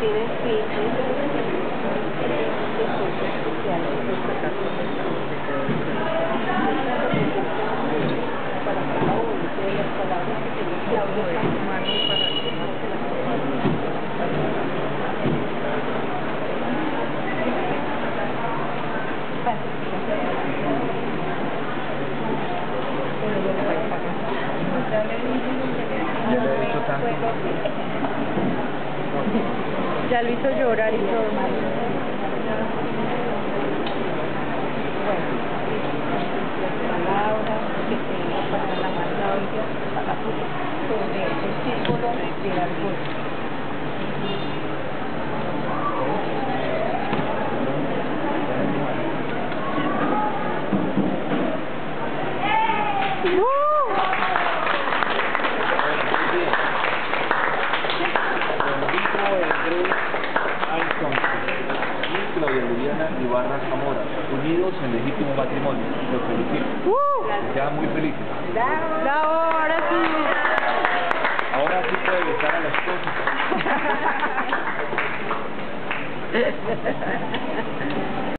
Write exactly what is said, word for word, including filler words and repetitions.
tienen fiches de cursos especiales para cada uno de las palabras que tiene Claudia para Ya le he dicho tanto. Ya lo hizo llorar y todo. palabras que tenga para la mayoría para sobre el círculo de algo. Claudia Liliana Ibarra Zamora, unidos en legítimo matrimonio. Los felicito. Uh, Quedan muy felices. ¡Bravo! Ahora sí. Ahora sí puede besar a la esposa.